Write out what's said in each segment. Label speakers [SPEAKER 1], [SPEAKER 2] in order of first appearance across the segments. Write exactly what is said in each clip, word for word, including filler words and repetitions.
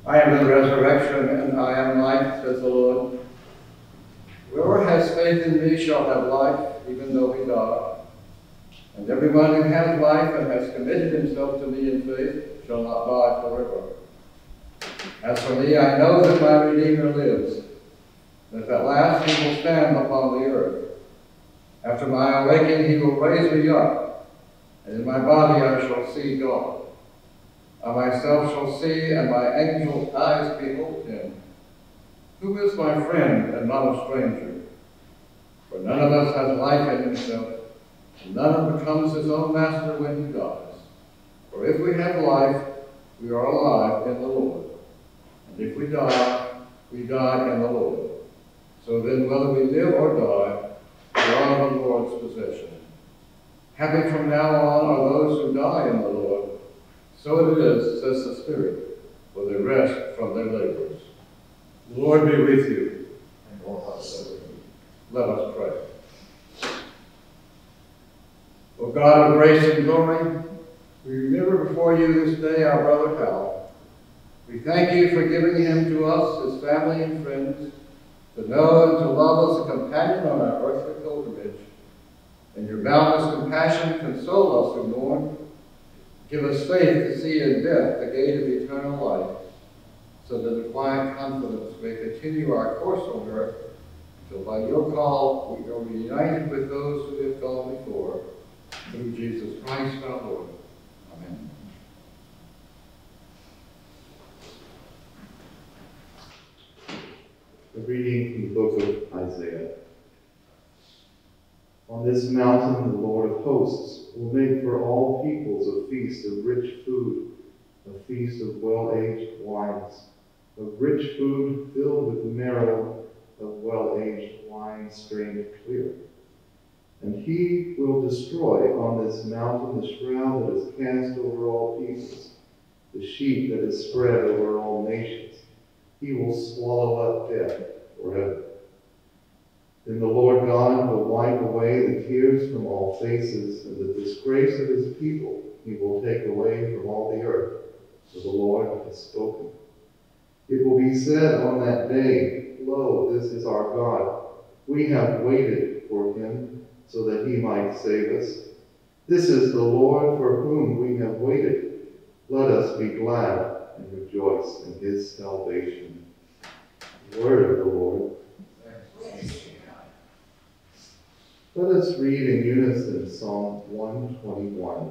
[SPEAKER 1] I am the resurrection and I am life, says the Lord. Whoever has faith in me shall have life, even though he die. And everyone who has life and has committed himself to me in faith shall not die forever. As for me, I know that my Redeemer lives, that at last he will stand upon the earth. After my awakening, he will raise me up, and in my body I shall see God. I myself shall see, and my angel eyes behold him. Who is my friend and not a stranger? For none of us has life in himself, and none becomes his own master when he dies. For if we have life, we are alive in the Lord. And if we die, we die in the Lord. So then, whether we live or die, we are the Lord's possession. Happy from now on are those who die in the Lord. So it is, says the Spirit, for they rest from their labors. The Lord be with you. And also with you. Let us pray. O God of grace and glory, we remember before you this day our brother Hal. We thank you for giving him to us, his family and friends, to know and to love as a companion on our earthly pilgrimage. In your boundless compassion, console us who mourn. Give us faith to see in death the gate of eternal life, so that in quiet confidence we may continue our course on earth, till by your call we are reunited with those who have gone before, through Jesus Christ our Lord. Amen.
[SPEAKER 2] A reading from the book of Isaiah. On this mountain the Lord of hosts will make for all peoples a feast of rich food, a feast of well-aged wines, of rich food filled with marrow, of well-aged wine strained clear. And he will destroy on this mountain the shroud that is cast over all peoples, the sheet that is spread over all nations. He will swallow up death forever. Then the Lord God will wipe away the tears from all faces, and the disgrace of his people he will take away from all the earth, for the Lord has spoken. It will be said on that day, Lo, this is our God. We have waited for him, so that he might save us. This is the Lord for whom we have waited. Let us be glad and rejoice in his salvation. The word of the Lord. Let us read in unison Psalm one twenty-one.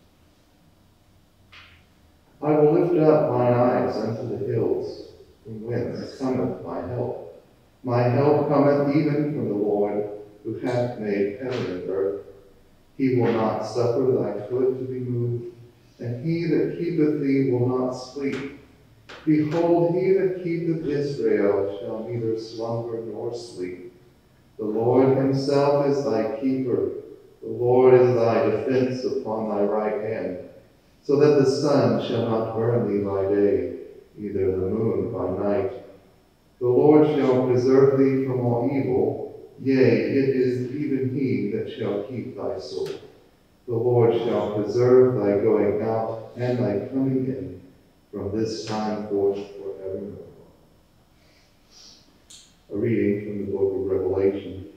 [SPEAKER 2] I will lift up mine eyes unto the hills, from whence cometh my help. My help cometh even from the Lord, who hath made heaven and earth. He will not suffer thy foot to be moved, and he that keepeth thee will not sleep. Behold, he that keepeth Israel shall neither slumber nor sleep. The Lord himself is thy keeper. The Lord is thy defense upon thy right hand, so that the sun shall not burn thee by day, neither the moon by night. The Lord shall preserve thee from all evil. Yea, it is even he that shall keep thy soul. The Lord shall preserve thy going out and thy coming in from this time forth forevermore. A reading from the book of Revelation.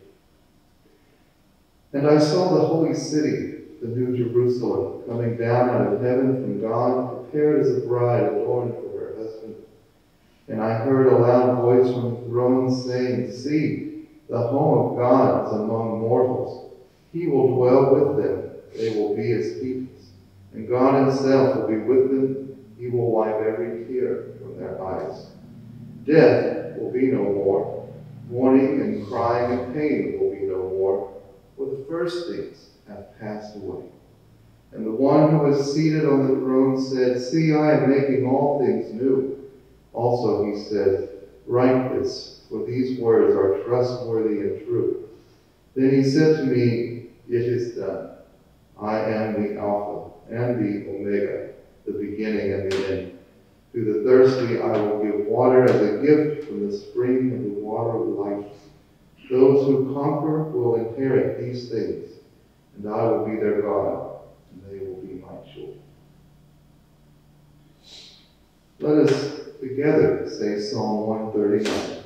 [SPEAKER 2] And I saw the holy city, the new Jerusalem, coming down out of heaven from God, prepared as a bride adorned for her husband. And I heard a loud voice from the throne saying, See, the home of God is among mortals. He will dwell with them. They will be his peoples. And God himself will be with them. He will wipe every tear from their eyes. Death will be no more. Mourning and crying and pain will be no more, for the first things have passed away. And the one who was seated on the throne said, See, I am making all things new. Also he said, Write this, for these words are trustworthy and true. Then he said to me, It is done. I am the Alpha and the Omega, the beginning and the end. To the thirsty I will give water as a gift from the spring of the water of life. Those who conquer will inherit these things, and I will be their God, and they will be my children. Let us Together say Psalm one thirty-nine.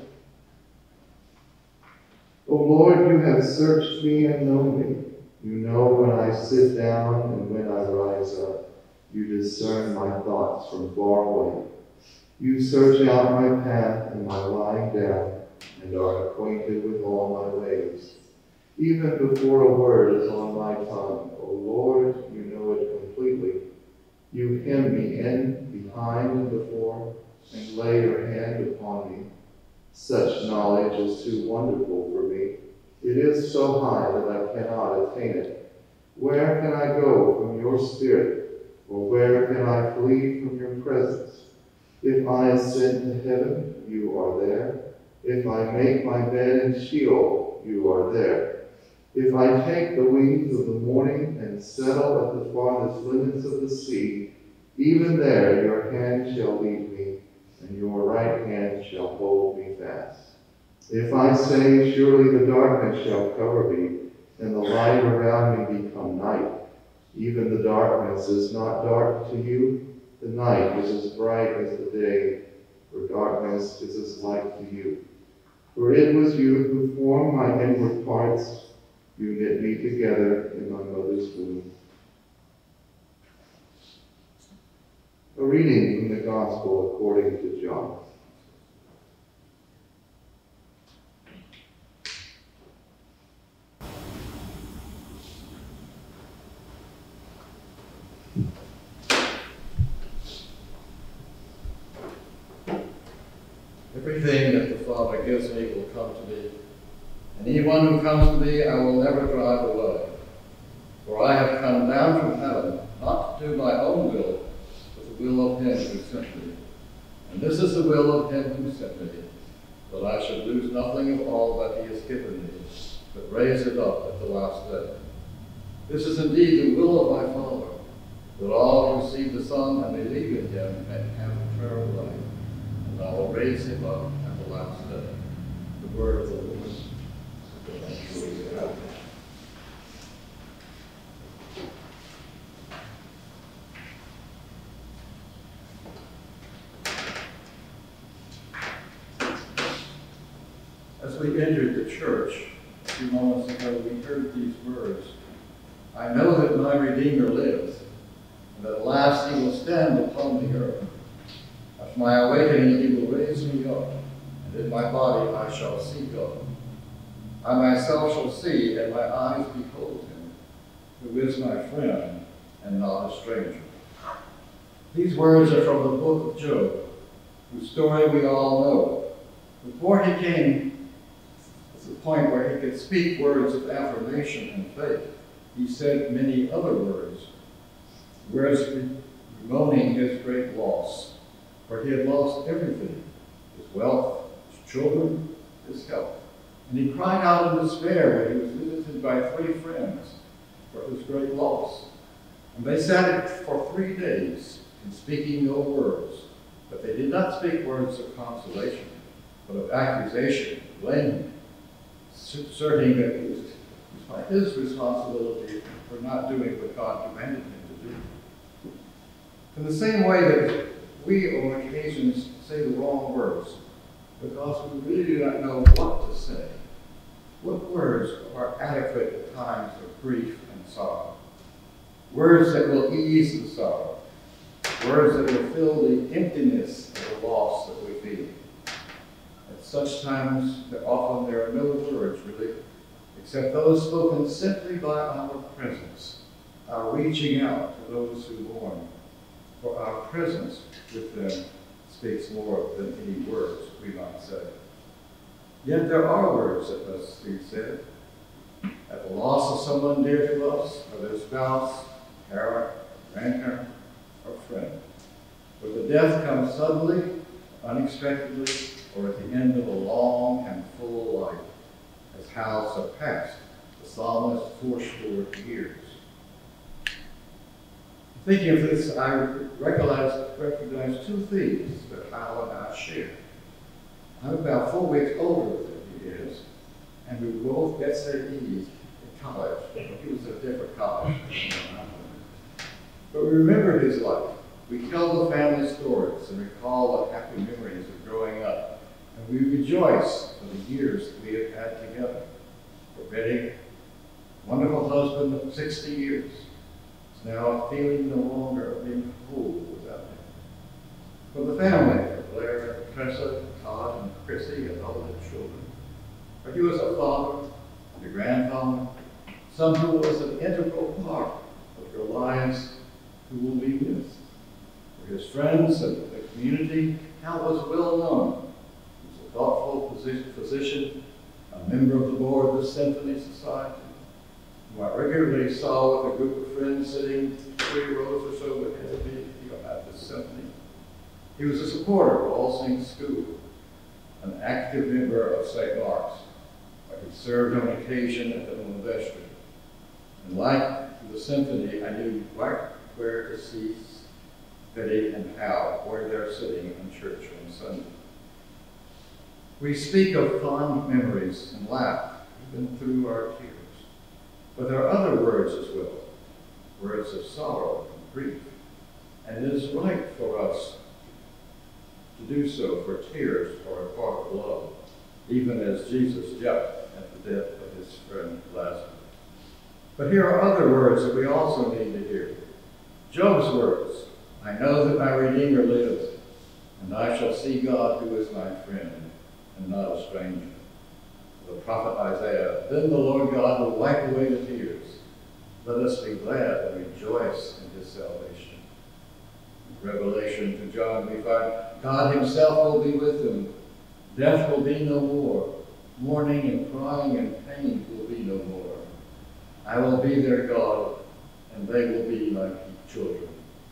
[SPEAKER 2] O Lord, you have searched me and known me. You know when I sit down and when I rise up. You discern my thoughts from far away. You search out my path and my lying down, and are acquainted with all my ways. Even before a word is on my tongue, O Lord, you know it completely. You hem me in behind and before, and lay your hand upon me. Such knowledge is too wonderful for me. It is so high that I cannot attain it. Where can I go from your spirit? Or where can I flee from your presence? If I ascend to heaven, you are there. If I make my bed in Sheol, you are there. If I take the wings of the morning and settle at the farthest limits of the sea, even there your hand shall lead me, and your right hand shall hold me fast. If I say, surely the darkness shall cover me, and the light around me become night, even the darkness is not dark to you. The night is as bright as the day, for darkness is as light to you. For it was you who formed my inward parts. You knit me together in my mother's womb. A reading from the Gospel according to John.
[SPEAKER 1] Everything that the Father gives me will come to me, and anyone who comes to me I will never drive away. For I have come down from heaven, not to do my own will, but the will of him who sent me. And this is the will of him who sent me, that I should lose nothing of all that he has given me, but raise it up at the last day. This is indeed the will of my Father, that all who see the Son and believe in him may have eternal life. And I will raise him up at the last day. The word of the Lord. As we entered the church a few moments ago, we heard these words, I know that my Redeemer lives, and at last he will stand upon the earth. At my awakening he will raise me up, and in my body I shall see God. I myself shall see, and my eyes behold him, who is my friend and not a stranger. These words are from the book of Job, whose story we all know. Before he came to the point where he could speak words of affirmation and faith, he said many other words, words bemoaning his great loss, for he had lost everything, his wealth, his children, his health. And he cried out in despair when he was visited by three friends for his great loss. And they sat for three days in speaking no words, but they did not speak words of consolation, but of accusation, blaming, asserting that it was his responsibility for not doing what God commanded him to do. In the same way that we on occasions say the wrong words because we really do not know what to say. What words are adequate at times of grief and sorrow? Words that will ease the sorrow. Words that will fill the emptiness of the loss that we feel. At such times, often there are no words really, except those spoken simply by our presence, our reaching out to those who mourn. For our presence with them speaks more than any words we might say. Yet there are words that must be said. At the loss of someone dear to us, whether spouse, parent, grandparent, or friend. Whether death comes suddenly, unexpectedly, or at the end of a long and full life, as how surpassed the psalmist's fourscore years. Thinking of this, I recognize, recognize two themes that Hal and I share. I'm about four weeks older than he is, and we were both S A Es in college. He was at a different college. But we remember his life. We tell the family stories and recall the happy memories of growing up, and we rejoice for the years that we have had together. For Betty, wonderful husband of sixty years, is now feeling no longer being whole without him. For the family, for Blair and Tressa, Todd and Chrissy and all their children, for you as a father and a grandfather, some who was an integral part of your lives who will be missed. For his friends and the community, Hal was well known. He was a thoughtful physician, a member of the board of the Symphony Society, who I regularly saw with a group of friends sitting three rows or so ahead of me at the symphony. He was a supporter of All Saints School, an active member of Saint Mark's, where he served on occasion at the vestry. And like the symphony, I knew right where to see Betty and Hal, where they're sitting in church on Sunday. We speak of fond memories and laugh, even through our tears. But there are other words as well, words of sorrow and grief. And it is right for us to do so, for tears are a part of love, even as Jesus wept at the death of his friend Lazarus. But here are other words that we also need to hear. Job's words, I know that my Redeemer lives, and I shall see God who is my friend, and not a stranger. The prophet Isaiah, then the Lord God will wipe away the tears. Let us be glad and rejoice in his salvation. In Revelation to John, we find God himself will be with them. Death will be no more. Mourning and crying and pain will be no more. I will be their God, and they will be like children.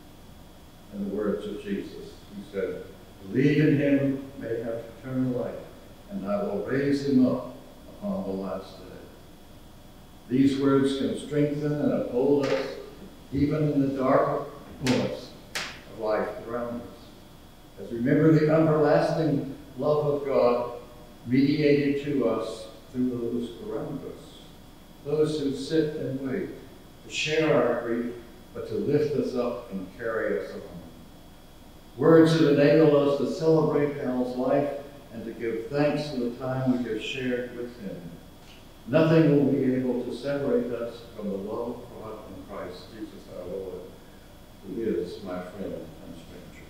[SPEAKER 1] In the words of Jesus, he said, believe in him, may have eternal life, and I will raise him up upon the last day. These words can strengthen and uphold us, even in the dark moments of life around us. As we remember the everlasting love of God mediated to us through those around us, those who sit and wait, to share our grief, but to lift us up and carry us along. Words that enable us to celebrate Hal's life and to give thanks for the time we have shared with him. Nothing will be able to separate us from the love of God in Christ Jesus our Lord, who is my friend and stranger.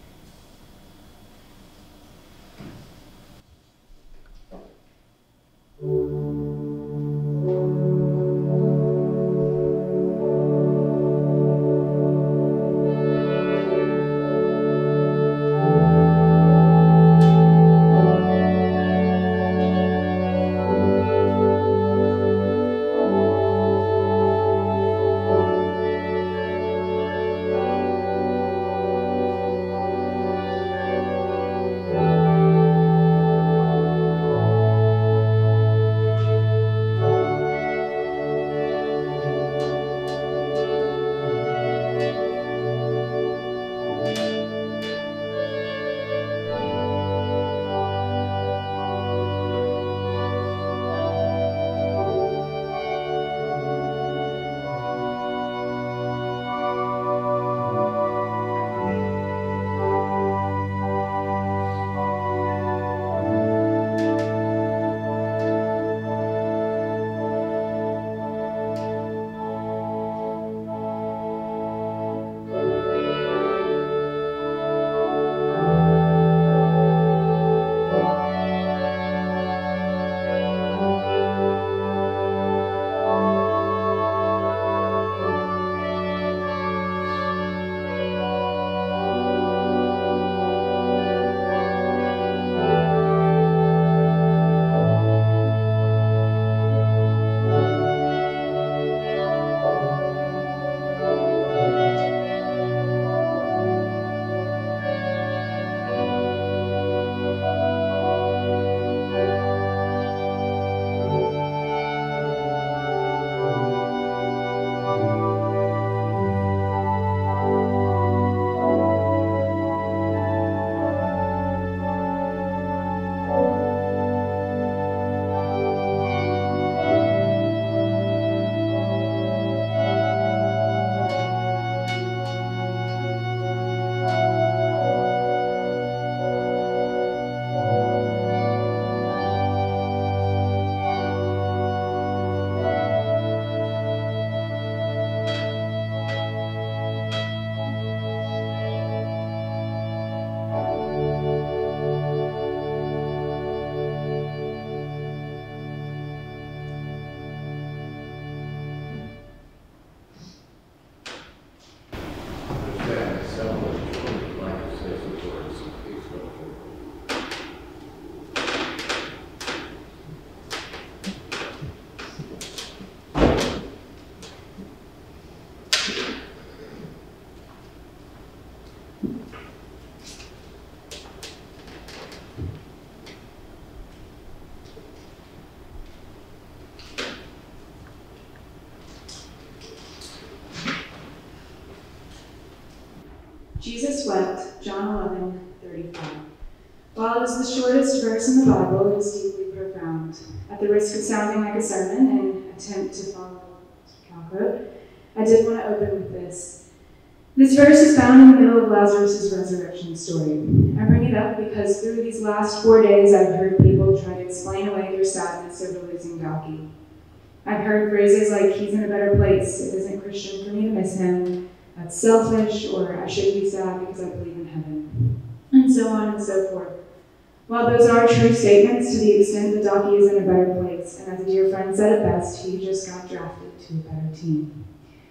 [SPEAKER 3] Jesus wept, John eleven, thirty-five. While it is the shortest verse in the Bible, it is deeply profound. At the risk of sounding like a sermon and attempt to follow Clarke, I did want to open with this. This verse is found in the middle of Lazarus' resurrection story. I bring it up because through these last four days, I've heard people try to explain away their sadness over losing Docky. I've heard phrases like, he's in a better place, it isn't Christian for me to miss him, that's selfish, or I should be sad because I believe in heaven, and so on and so forth. While those are true statements to the extent that Docky is in a better place, and as a dear friend said it best, he just got drafted to a better team.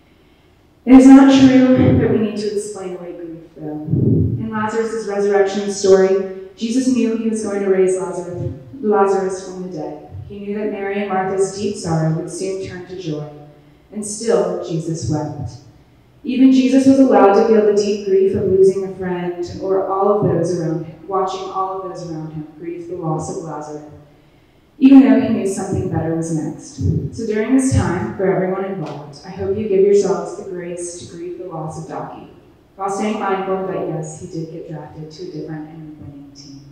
[SPEAKER 3] It is not true that we need to explain away grief, though. In Lazarus' resurrection story, Jesus knew he was going to raise Lazarus, Lazarus from the dead. He knew that Mary and Martha's deep sorrow would soon turn to joy, and still Jesus wept. Even Jesus was allowed to feel the deep grief of losing a friend, or all of those around him, watching all of those around him grieve the loss of Lazarus, even though he knew something better was next. So during this time, for everyone involved, I hope you give yourselves the grace to grieve the loss of Docky, while staying mindful that yes, he did get drafted to a different and winning team.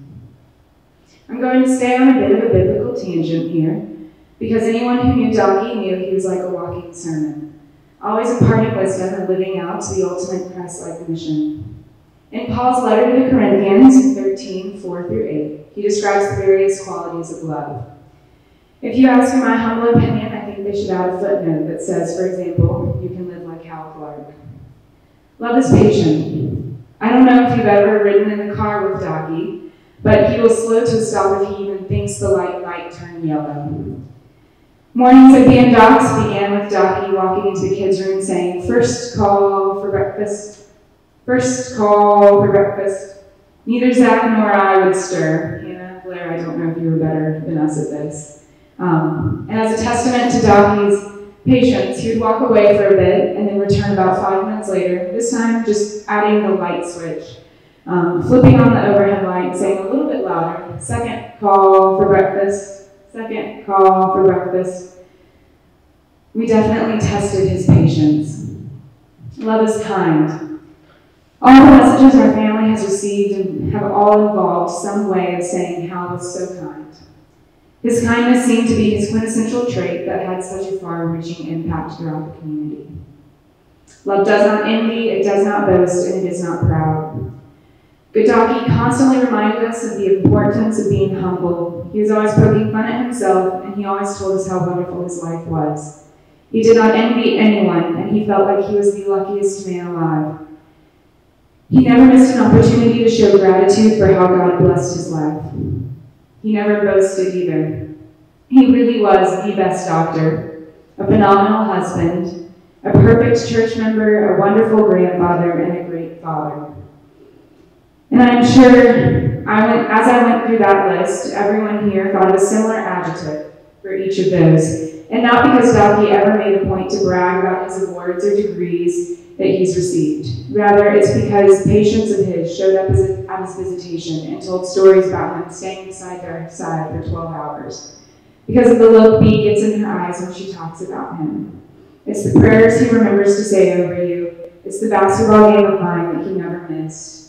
[SPEAKER 3] I'm going to stay on a bit of a biblical tangent here, because anyone who knew Docky knew he was like a walking sermon, always imparting wisdom and living out to the ultimate Christ-like mission. In Paul's letter to the Corinthians in thirteen, four through eight, he describes the various qualities of love. If you ask me my humble opinion, I think they should add a footnote that says, for example, you can live like Clarke. Love is patient. I don't know if you've ever ridden in the car with Docky, but he will slow to a stop if he even thinks the light might turn yellow. Mornings at B and Doc's began with Docky walking into the kids' room saying, first call for breakfast, first call for breakfast. Neither Zach nor I would stir. Hannah, Blair, I don't know if you were better than us at this. Um, and as a testament to Docky's patience, he would walk away for a bit and then return about five minutes later, this time just adding the light switch, um, flipping on the overhead light, saying a little bit louder, second call for breakfast. Second call for breakfast. We definitely tested his patience. Love is kind. All the messages our family has received have all involved some way of saying Hal was so kind. His kindness seemed to be his quintessential trait that had such a far-reaching impact throughout the community. Love does not envy, it does not boast, and it is not proud. Good Docky constantly reminded us of the importance of being humble. He was always poking fun at himself, and he always told us how wonderful his life was. He did not envy anyone, and he felt like he was the luckiest man alive. He never missed an opportunity to show gratitude for how God blessed his life. He never boasted either. He really was the best doctor, a phenomenal husband, a perfect church member, a wonderful grandfather, and a great father. And I'm sure, I went, as I went through that list, everyone here thought of a similar adjective for each of those. And not because Docky ever made a point to brag about his awards or degrees that he's received. Rather, it's because patients of his showed up as a, at his visitation and told stories about him staying beside their side for twelve hours. Because of the look Bee gets in her eyes when she talks about him. It's the prayers he remembers to say over you. It's the basketball game of mine that he never missed.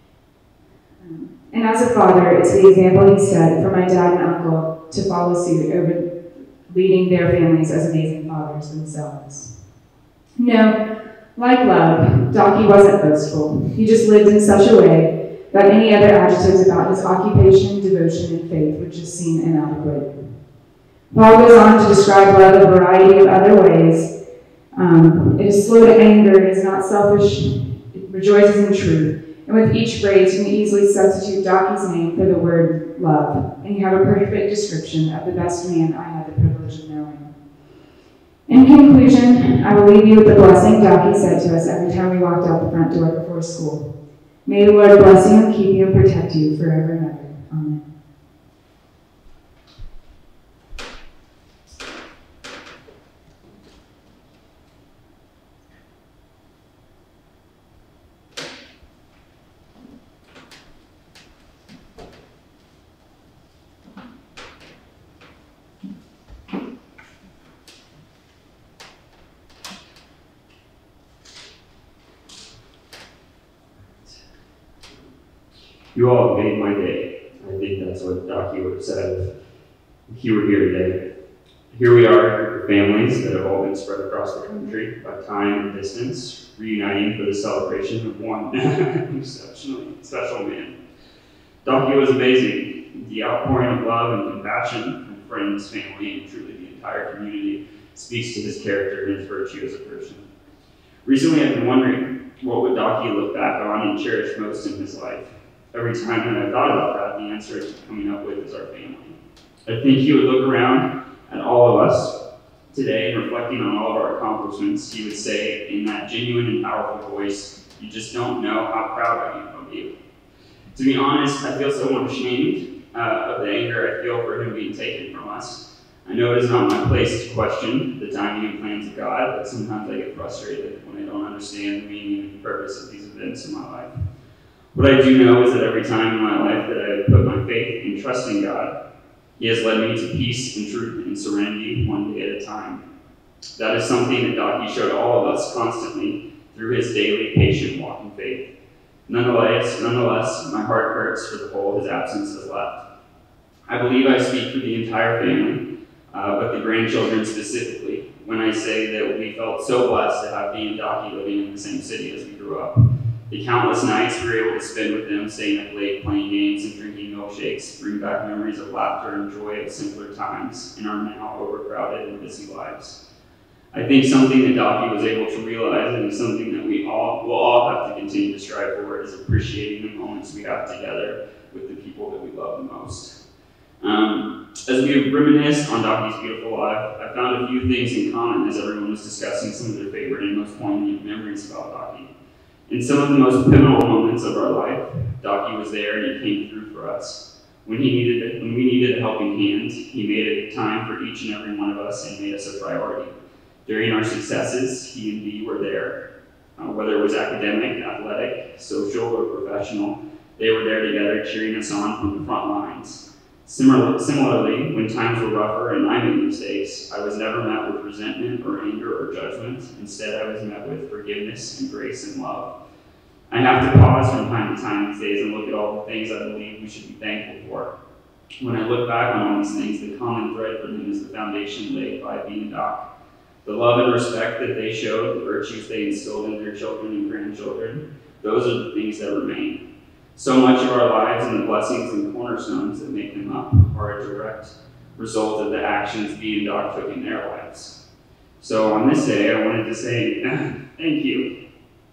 [SPEAKER 3] And as a father, it's the example he set for my dad and uncle to follow suit over leading their families as amazing fathers themselves. No, like love, Docky wasn't boastful. He just lived in such a way that any other adjectives about his occupation, devotion, and faith would just seem inadequate. Paul goes on to describe love a variety of other ways. Um, it is slow to anger, it is not selfish, it rejoices in truth. And with each phrase, you can easily substitute Docky's name for the word love, and you have a perfect description of the best man I had the privilege of knowing. In conclusion, I will leave you with the blessing Docky said to us every time we walked out the front door before school. May the Lord bless you and keep you and protect you forever and ever. Amen.
[SPEAKER 4] You all have made my day. I think that's what Docky would have said if he were here today. Here we are, families that have all been spread across the country by time and distance, reuniting for the celebration of one exceptionally special man. Docky was amazing. The outpouring of love and compassion from friends, family, and truly the entire community speaks to his character and his virtue as a person. Recently, I've been wondering, what would Docky look back on and cherish most in his life? Every time that I thought about that, the answer I keep coming up with is our family. I think he would look around at all of us today, reflecting on all of our accomplishments. He would say in that genuine and powerful voice, "You just don't know how proud I am of you." To be honest, I feel so ashamed uh, of the anger I feel for him being taken from us. I know it is not my place to question the timing and plans of God, but sometimes I get frustrated when I don't understand the meaning and purpose of these events in my life. What I do know is that every time in my life that I have put my faith and trust in God, He has led me to peace and truth and serenity one day at a time. That is something that Docky showed all of us constantly through his daily patient walk in faith. Nonetheless, nonetheless, my heart hurts for the hole his absence has left. I believe I speak for the entire family, uh, but the grandchildren specifically, when I say that we felt so blessed to have Dee and Docky living in the same city as we grew up. The countless nights we were able to spend with them, staying up late, playing games, and drinking milkshakes bring back memories of laughter and joy of simpler times in our now overcrowded and busy lives. I think something that Docky was able to realize, and something that we all will all have to continue to strive for, is appreciating the moments we have together with the people that we love the most. Um, as we reminisced on Docky's beautiful life, I found a few things in common as everyone was discussing some of their favorite and most poignant memories about Docky. In some of the most pivotal moments of our life, Docky was there and he came through for us. When he needed, when we needed a helping hand, he made it time for each and every one of us and made us a priority. During our successes, he and Dee were there. Uh, whether it was academic, athletic, social, or professional, they were there together cheering us on from the front lines. Similar, similarly, when times were rougher and I made mistakes, I was never met with resentment or anger or judgment. Instead, I was met with forgiveness and grace and love. I have to pause from time to time these days and look at all the things I believe we should be thankful for. When I look back on all these things, the common thread for them is the foundation laid by Dee and Doc. The love and respect that they showed, the virtues they instilled in their children and grandchildren, those are the things that remain. So much of our lives and the blessings and cornerstones that make them up are a direct result of the actions Dee and Doc took in their lives. So on this day, I wanted to say thank you.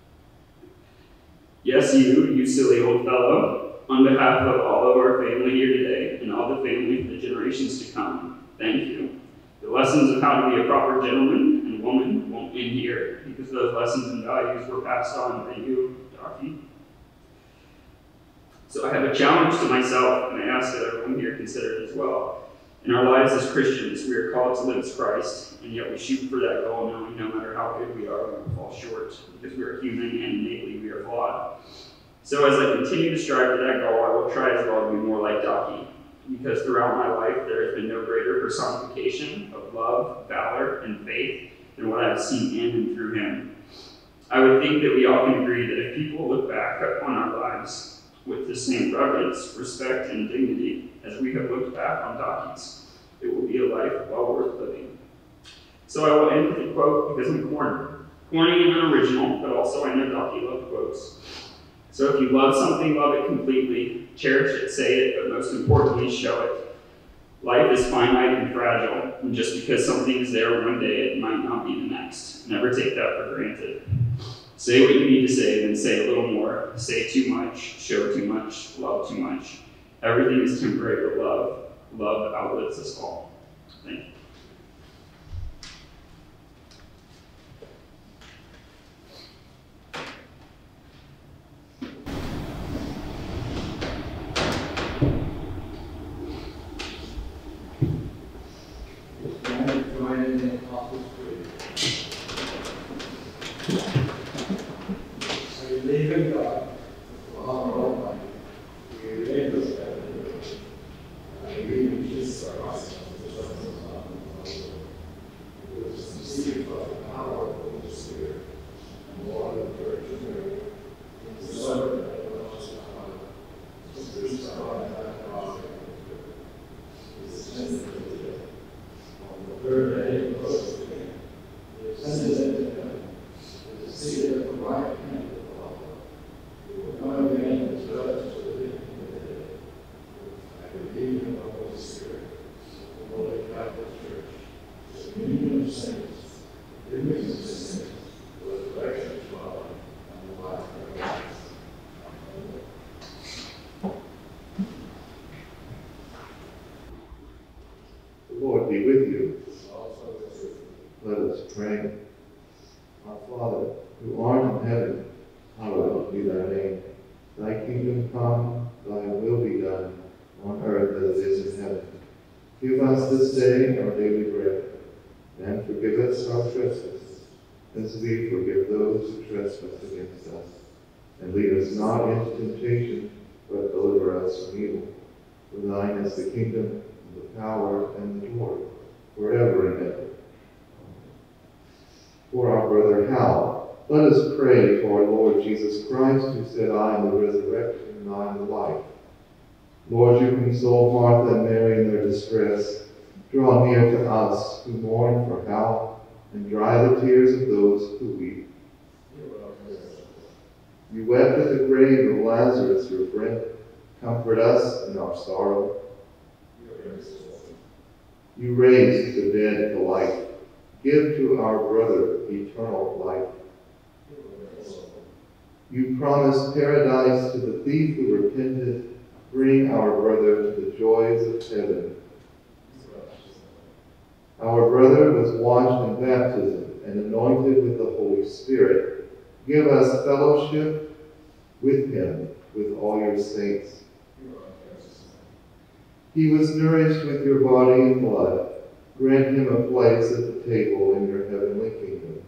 [SPEAKER 4] Yes, you, you silly old fellow, on behalf of all of our family here today and all the family for the generations to come, thank you. The lessons of how to be a proper gentleman and woman won't end here, because those lessons and values were passed on by you, Docky. So I have a challenge to myself, and I ask that everyone here consider it as well. In our lives as Christians, we are called to live as Christ, and yet we shoot for that goal knowing no matter how good we are, we will fall short, because we are human and innately we are flawed. So as I continue to strive for that goal, I will try as well to be more like Docky, because throughout my life, there has been no greater personification of love, valor, and faith than what I've seen in and through him. I would think that we all can agree that if people look back on our lives with the same reverence, respect, and dignity as we have looked back on Docky's, it will be a life well worth living. So I will end with a quote because I'm corny. Corny and unoriginal, but also I know Docky loved quotes. So if you love something, love it completely. Cherish it, say it, but most importantly, show it. Life is finite and fragile, and just because something is there one day, it might not be the next. Never take that for granted. Say what you need to say, then say a little more. Say too much, show too much, love too much. Everything is temporary but love. Love outlives us all. Thank you.
[SPEAKER 1] Believe in God, Father Almighty, creator of heaven and earth. I believe in Jesus Christ, the Son of God, who was conceived by the power of the Holy Spirit, and born of the Virgin Mary, the Son of God,
[SPEAKER 2] be thy name. Thy kingdom come, thy will be done, on earth as it is in heaven. Give us this day our daily bread, and forgive us our trespasses, as we forgive those who trespass against us. And lead us not into temptation, but deliver us from evil. For thine is the kingdom, and the power, and the glory, forever and ever. For our brother Hal, let us pray to our Lord Jesus Christ, who said, I am the resurrection and I am the life. Lord, you console Martha and Mary in their distress. Draw near to us who mourn for Hal, and dry the tears of those who weep. You wept at the grave of Lazarus, your friend. Comfort us in our sorrow. You raised the dead to life. Give to our brother eternal life. You promised paradise to the thief who repented. Bring our brother to the joys of heaven. Our brother was washed in baptism and anointed with the Holy Spirit. Give us fellowship with him, with all your saints. He was nourished with your body and blood. Grant him a place at the table in your heavenly kingdom.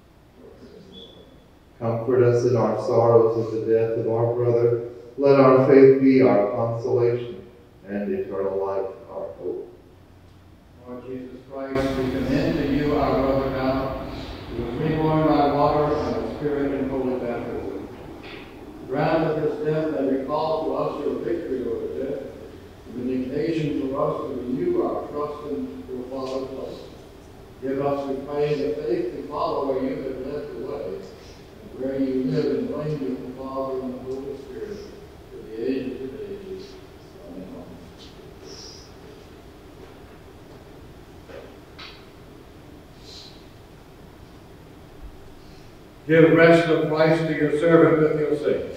[SPEAKER 2] Comfort us in our sorrows at the death of our brother. Let our faith be our consolation, and eternal life our hope.
[SPEAKER 1] Lord Jesus Christ, we commend to you our brother Hal, who was reborn by water and the Spirit in holy baptism. Grant that his death may recall to us your victory over death, and an occasion for us to renew our trust in your Father's love. Give us, we pray, the faith to follow where you have led the way, and where you live and reign with the Father and the Holy Spirit, to the ages of ages. Amen. Give rest of Christ to your servant with your saints.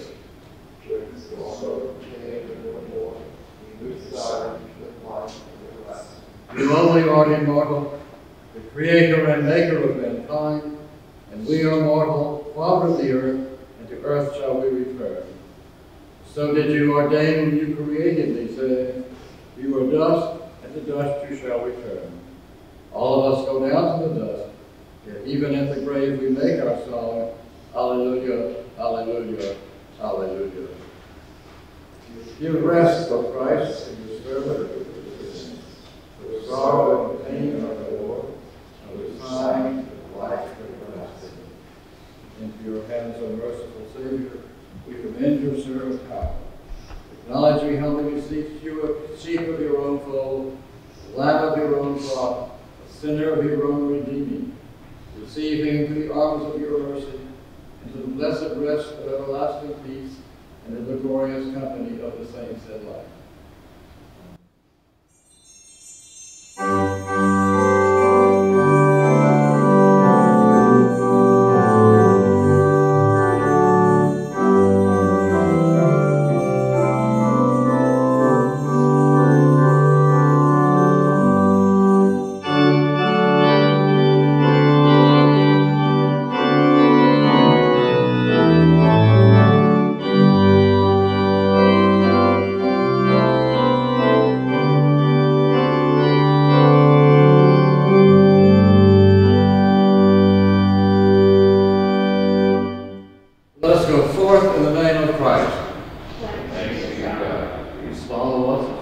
[SPEAKER 1] You only are immortal, the creator and maker of mankind, and we are mortal, Father of the earth, and to earth shall we return. So did you ordain when you created me, saying, you are dust, and to dust you shall return. All of us go down to the dust, yet even in the grave we make our song, Alleluia, Alleluia, Alleluia. Give rest, O Christ, to your servant. The sorrow and pain of the Lord, and the sign of life everlasting. Into your hands, O merciful Savior, we commend your servant Hal. Acknowledge we humbly beseech you, a sheep of your own fold, a lamb of your own flock, a sinner of your own redeeming. Receive him to the arms of your mercy, and to the blessed rest of everlasting peace, and in the glorious company of the saints in life. Let us go forth in the name of Christ. Thanks be to God. Please follow us.